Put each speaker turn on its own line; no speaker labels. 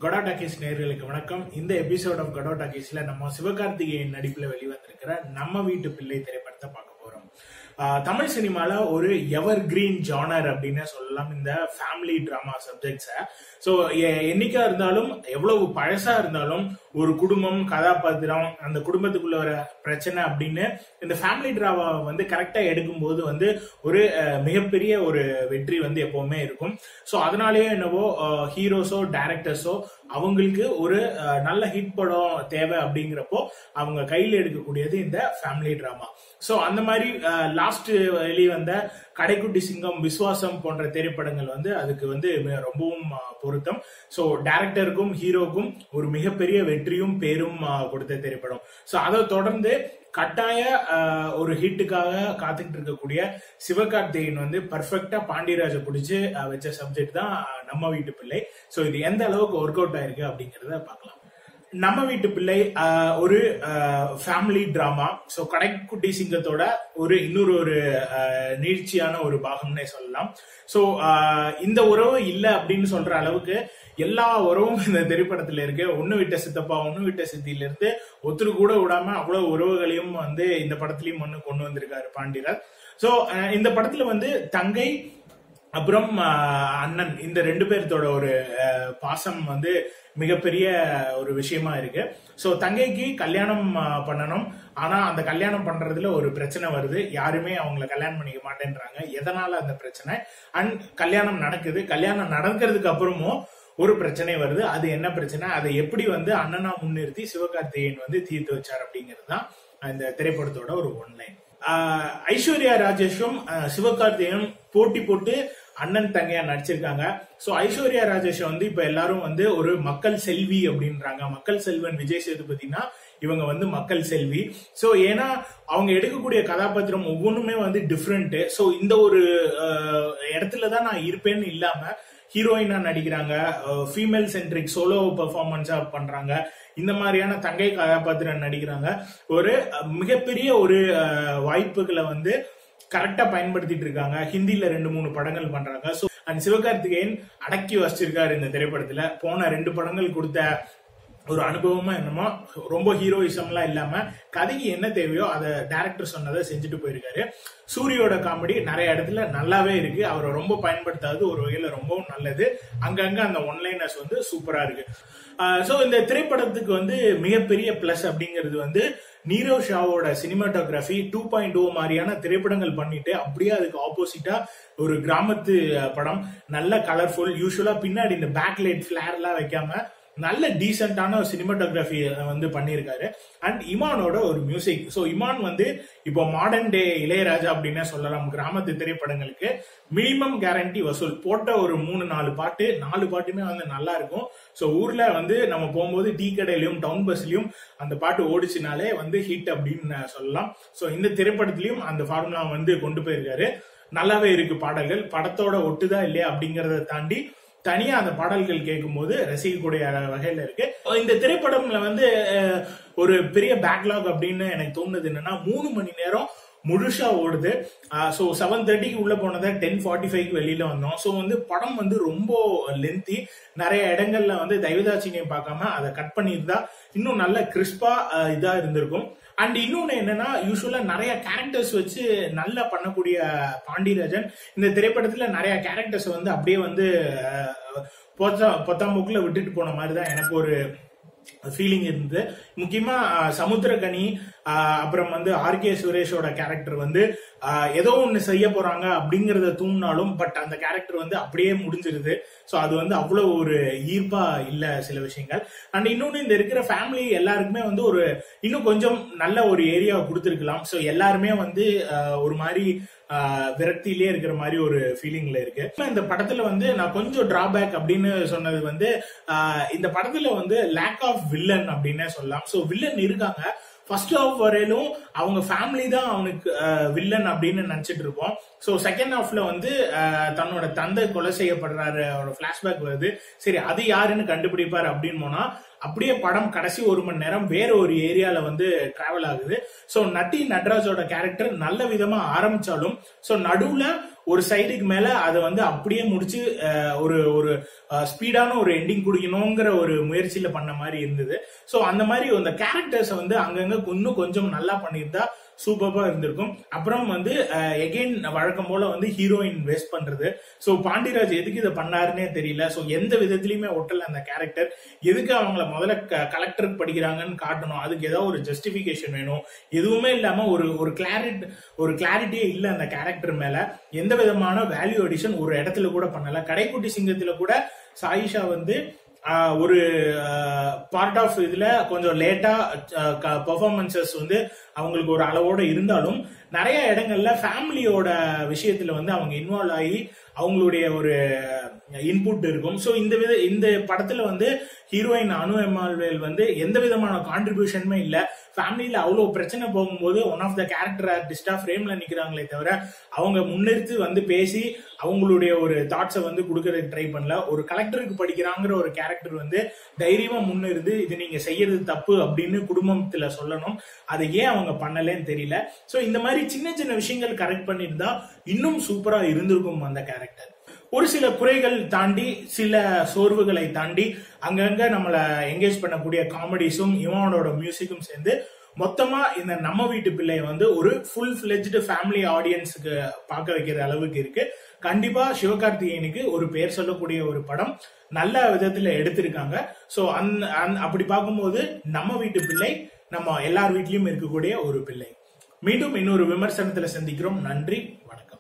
Gado Talkies நேயர்களுக்கு வணக்கம். இந்த எபிசோட் ஆஃப் Gado Talkiesல நம்ம சிவகார்த்திகேயன் நடிப்புல வெளிவந்திருக்கிற நம்ம வீட்டு பிள்ளை திரைப்படத்தை பார்க்க போறோம். தமிழ் சினிமால ஒரு எவர் கிரீன் ஜானர் அப்படின்னு சொல்லலாம் இந்த ஃபேமிலி டிராமா சப்ஜெக்ட்ஸ. ஸோ என்னைக்கா இருந்தாலும் எவ்வளவு பழசா இருந்தாலும் ஒரு குடும்பம் கதாபாத்திரம் அந்த குடும்பத்துக்குள்ள வர பிரச்சனை அப்படின்னு இந்த ஃபேமிலி டிராமா வந்து கரெக்டா எடுக்கும்போது வந்து ஒரு மிகப்பெரிய ஒரு வெற்றி வந்து எப்பவுமே இருக்கும். ஸோ அதனாலேயே என்னவோ ஹீரோஸோ டைரக்டர்ஸோ அவங்களுக்கு ஒரு நல்ல ஹிட் படம் தேவை அப்படிங்கிறப்போ அவங்க கையில் எடுக்கக்கூடியது இந்த ஃபேமிலி டிராமா. ஸோ அந்த மாதிரி லாஸ்ட் வெளிவந்த கடைக்குட்டி சிங்கம், விஸ்வாசம் போன்ற திரைப்படங்கள் வந்து அதுக்கு வந்து ரொம்பவும் பொருத்தம். ஸோ டைரக்டருக்கும் ஹீரோக்கும் ஒரு மிகப்பெரிய வெற்றியும் பேரும் கொடுத்த திரைப்படம். ஸோ அதை தொடர்ந்து கட்டாய ஒரு ஹிட்டுக்காக காத்துக்கிட்டு இருக்கக்கூடிய சிவகார்த்திகேயன் வந்து பர்ஃபெக்டா பாண்டியராஜை பிடிச்சு வச்ச சப்ஜெக்ட் தான் நம்ம வீட்டு பிள்ளை. ஸோ இது எந்த அளவுக்கு ஒர்க் அவுட் ஆயிருக்கு அப்படிங்கறத பார்க்கலாம். நம்ம வீட்டு பிள்ளை ஒரு ஃபேமிலி டிராமா. ஸோ கடைக்குட்டி சிங்கத்தோட இன்னொரு ஒரு நீட்சியான ஒரு பாகம்னே சொல்லலாம். ஸோ இந்த உறவு இல்லை அப்படின்னு சொல்ற அளவுக்கு எல்லா உறவும் இந்த திரைப்படத்துல இருக்கு. ஒண்ணு விட்ட சித்தப்பா ஒண்ணு விட்ட சித்தியில இருந்து ஒத்துரு கூட விடாம அவ்வளவு உறவுகளையும் வந்து இந்த படத்திலயும் கொண்டு வந்திருக்காரு பாண்டியராஜ். ஸோ இந்த படத்துல வந்து தங்கை அப்புறம் அண்ணன் இந்த ரெண்டு பேர்த்தோட ஒரு பாசம் வந்து மிகப்பெரிய ஒரு விஷயமா இருக்கு. சோ தங்கைக்கு கல்யாணம் பண்ணணும். ஆனா அந்த கல்யாணம் பண்றதுல ஒரு பிரச்சனை வருது. யாருமே அவங்கள கல்யாணம் பண்ணிக்க மாட்டேன்றாங்க. எதனால அந்த பிரச்சனை? அண்ட் கல்யாணம் நடக்குது. கல்யாணம் நடக்கிறதுக்கு அப்புறமும் ஒரு பிரச்சனை வருது. அது என்ன பிரச்சனை? அதை எப்படி வந்து அண்ணனா முன்னிறுத்தி சிவகார்த்திகேயன் வந்து தீர்த்து வச்சார் அப்படிங்கிறது தான் இந்த திரைப்படத்தோட ஒரு ஒன்லைன். ஐஸ்வர்யா ராஜேஷும் சிவகார்த்திகேயனும் போட்டி போட்டு அண்ணன் தங்கையா நடிச்சிருக்காங்க. சோ ஐஸ்வர்யா ராஜேஷ் வந்து இப்ப எல்லாரும் வந்து ஒரு மக்கள் செல்வி அப்படின்றாங்க. மக்கள் செல்வன் விஜய் சேதுபதினா இவங்க வந்து மக்கள் செல்வி. சோ ஏன்னா அவங்க எடுக்கக்கூடிய கதாபாத்திரம் ஒவ்வொன்றுமே வந்து டிஃப்ரெண்ட். சோ இந்த ஒரு இடத்துலதான் நான் இருப்பேன்னு இல்லாம ஹீரோயினா நடிக்கிறாங்க, ஃபீமேல் சென்ட்ரிக் சோலோ பெர்ஃபார்மன்ஸா பண்றாங்க, இந்த மாதிரியான தங்கை கதாபாத்திரம் நடிக்கிறாங்க. ஒரு மிகப்பெரிய ஒரு வாய்ப்புகளை வந்து கரெக்டா பயன்படுத்திட்டு இருக்காங்க. ஹிந்தில 2-3 படங்கள் பண்றாங்க. சோ அண்ட் சிவகார்த்திகேயன் அடக்கி வச்சிருக்காரு இந்த திரைப்படத்துல. போன 2 படங்கள் கொடுத்த ஒரு அனுபவமா என்னமோ ரொம்ப ஹீரோயிசம் எல்லாம் இல்லாம கதைக்கு என்ன தேவையோ அதை டைரக்டர் சொன்னதை செஞ்சுட்டு போயிருக்காரு. சூரியோட காமெடி நிறைய இடத்துல நல்லாவே இருக்கு. அவரை ரொம்ப பயன்படுத்தாது ஒரு வகையில ரொம்பவும் நல்லது. அங்கங்க அந்த ஒன்லைனர்ஸ் வந்து சூப்பரா இருக்கு. சோ இந்த திரைப்படத்துக்கு வந்து மிகப்பெரிய பிளஸ் அப்படிங்கிறது வந்து நீரவ் ஷாவோட சினிமாட்டோகிராஃபி 2.0 மாதிரியான திரைப்படங்கள் பண்ணிட்டு அப்படியே அதுக்கு ஆப்போசிட்டா ஒரு கிராமத்து படம், நல்ல கலர்ஃபுல், யூஸ்வலா பின்னாடி இந்த பேக்லைட் பிளேர் எல்லாம் வைக்காம நல்ல டீசென்டான சினிமாட்டோகிராஃபி வந்து பண்ணியிருக்காரு. அண்ட் இமானோட ஒரு மியூசிக். ஸோ இமான் வந்து இப்போ மாடர்ன் டே இளையராஜா அப்படின்னே சொல்லலாம். கிராமத்து திரைப்படங்களுக்கு மினிமம் கேரண்டி வசூல் போட்ட ஒரு 3-4 பாட்டு, 4 பாட்டுமே வந்து நல்லா இருக்கும். ஸோ ஊர்ல வந்து நம்ம போகும்போது டீ கடையிலயும் டவுன் பஸ்லயும் அந்த பாட்டு ஓடிச்சுனாலே வந்து ஹிட் அப்படின்னு சொல்லலாம். ஸோ இந்த திரைப்படத்திலயும் அந்த ஃபார்முலா வந்து கொண்டு போயிருக்காரு. நல்லாவே இருக்கு பாடல்கள். படத்தோட ஒட்டுதா இல்லையா அப்படிங்கறத தாண்டி தனியா அந்த பாடல்கள் கேட்கும் போது ரசிக்கக்கூடிய வகையில இருக்கு. இந்த திரைப்படம்ல வந்து ஒரு பெரிய பேக்லாக் அப்படின்னு எனக்கு தோணுது என்னன்னா 3 மணி நேரம் முழுசா ஓடுது. சோ 7:30க்கு உள்ள போனதை 10:45க்கு வெளியில வந்தோம். சோ வந்து படம் வந்து ரொம்ப லென்த்தி. நிறைய இடங்கள்ல வந்து தயவுதாட்சியம் பார்க்காம அதை கட் பண்ணியிருந்தா இன்னும் நல்ல கிறிஸ்பா இதா இருந்திருக்கும். அண்ட் இன்னொன்னு என்னன்னா யூஸ்வலா நிறைய கேரக்டர்ஸ் வச்சு நல்லா பண்ணக்கூடிய பாண்டியராஜன் இந்த திரைப்படத்துல நிறைய கேரக்டர்ஸ் வந்து அப்படியே வந்து பொத்தாம்பூக்குல விட்டுட்டு போன மாதிரிதான் எனக்கு ஒரு ஃபீலிங் இருந்தது. முக்கியமா சமுத்திரகனி அப்புறம் வந்து ஆர்கே சுரேஷோட கேரக்டர் வந்து ஏதோ ஒண்ணு செய்ய போறாங்க அப்படிங்கறத தூண்டினாலும் பட் அந்த கேரக்டர் வந்து அப்படியே முடிஞ்சிருது. சோ அது வந்து அவ்வளவு ஒரு ஈர்ப்பா இல்ல சில விஷயங்கள். அண்ட் இன்னொன்னு இந்த இருக்கிற ஃபேமிலி எல்லாருக்குமே வந்து ஒரு இன்னும் கொஞ்சம் நல்ல ஒரு ஏரியாவை கொடுத்திருக்கலாம். சோ எல்லாருமே வந்து ஒரு மாதிரி விரக்தியிலே இருக்கிற மாதிரி ஒரு ஃபீலிங்ல இருக்கு. இந்த படத்துல வந்து நான் கொஞ்சம் டிராபேக் அப்படின்னு சொன்னது வந்து இந்த படத்துல வந்து லேக் ஆஃப் வில்லன் அப்படின்னே சொல்லலாம். சோ வில்லன் இருக்காங்க. ஃபர்ஸ்ட் ஹாஃப் வரையிலும் அவங்க ஃபேமிலி தான் அவனுக்கு வில்லன் அப்படின்னு நினைச்சிட்டு இருப்போம். சோ செகண்ட் ஹாஃப்ல வந்து தன்னோட தந்தை கொலை செய்யப்படுறாரு, அவரோட பிளாஷ்பேக் வருது. சரி அது யாருன்னு கண்டுபிடிப்பாரு அப்படின்னு போனா அப்படியே படம் கடைசி 1 மணி நேரம் வேற ஒரு ஏரியால வந்து டிராவல் ஆகுது. சோ நட்டி நட்ராஜோட கேரக்டர் நல்ல விதமா ஆரம்பிச்சாலும் சோ நடுவுல ஒரு சைடுக்கு மேல அதை வந்து அப்படியே முடிச்சு ஒரு ஒரு ஸ்பீடான ஒரு எண்டிங் குடிக்கணுங்கிற ஒரு முயற்சியில பண்ண மாதிரி இருந்தது. சோ அந்த மாதிரி அந்த கேரக்டர்ஸ் வந்து அங்கங்க இன்னும் கொஞ்சம் நல்லா பண்ணியிருந்தா சூப்பரா இருந்திருக்கும். அப்புறம் வந்து எகெயின் வழக்கம் போல வந்து ஹீரோயின் வேஸ்ட் பண்றது. சோ பாண்டிராஜ் எதுக்கு இதை பண்ணாருன்னே தெரியல. சோ எந்த விதத்திலயுமே ஒட்டல அந்த கேரக்டர். எதுக்கு அவங்கள முதல்ல கலெக்டருக்கு படிக்கிறாங்கன்னு காட்டணும், அதுக்கு ஏதாவது ஒரு ஜஸ்டிபிகேஷன் வேணும். எதுவுமே இல்லாம ஒரு கிளாரிட்டியே இல்ல அந்த கேரக்டர் மேல. எந்த விதமான வேல்யூ அடிஷன் ஒரு இடத்துல கூட பண்ணல. கடைக்குட்டி சிங்கத்துல கூட சாயிஷா வந்து ஒரு பார்ட் ஆஃப் இதுல கொஞ்சம் லேட்டா பெர்ஃபார்மன்சஸ் வந்து அவங்களுக்கு ஒரு அளவோட இருந்தாலும் நிறைய இடங்கள்ல ஃபேமிலியோட விஷயத்துல வந்து அவங்க இன்வால்வ் ஆகி அவங்களுடைய ஒரு இன்புட் இருக்கும். ஸோ இந்த படத்துல வந்து ஹீரோயின் அனு எம்மால்வேல் வந்து எந்த விதமான கான்ட்ரிபியூஷனுமே இல்ல. ஃபேமிலியில அவ்வளவு பிரச்சனை போகும்போது ஒன் ஆஃப் த கேரக்டர் ஆர்டிஸ்டா ஃப்ரேம்ல நிக்கிறாங்களே தவிர அவங்க முன்னிறுத்து வந்து பேசி அவங்களுடைய ஒரு தாட்ஸை வந்து கொடுக்கறதுக்கு ட்ரை பண்ணல. ஒரு கலெக்டருக்கு படிக்கிறாங்கிற ஒரு கேரக்டர் வந்து தைரியமா முன்னிருந்து இது நீங்க செய்யறது தப்பு அப்படின்னு குடும்பத்துல சொல்லணும். அதை ஏன் அவங்க பண்ணலன்னு தெரியல. சோ இந்த மாதிரி சின்ன சின்ன விஷயங்கள் கரெக்ட் பண்ணியிருந்தா இன்னும் சூப்பரா இருந்திருக்கும் அந்த கேரக்டர். ஒரு சில குறைகள் தாண்டி சில சோர்வுகளை தாண்டி அங்கங்க நம்மள என்கேஜ் பண்ணக்கூடிய காமெடிஸும் இவனோட மியூசிக்கும் சேர்ந்து மொத்தமா இந்த நம்ம வீட்டு பிள்ளை வந்து ஒரு ஃபுல் ஃபிளெஜ்டு ஃபேமிலி ஆடியன்ஸுக்கு பார்க்க வைக்கிற அளவுக்கு இருக்கு. கண்டிப்பா சிவகார்த்திகேயனுக்கு ஒரு பேர் சொல்லக்கூடிய ஒரு படம் நல்ல விதத்துல எடுத்திருக்காங்க. சோ அப்படி பார்க்கும்போது நம்ம வீட்டு பிள்ளை நம்ம எல்லார் வீட்லயும் இருக்கக்கூடிய ஒரு பிள்ளை. மீண்டும் இன்னொரு விமர்சனத்துல சந்திக்கிறோம். நன்றி, வணக்கம்.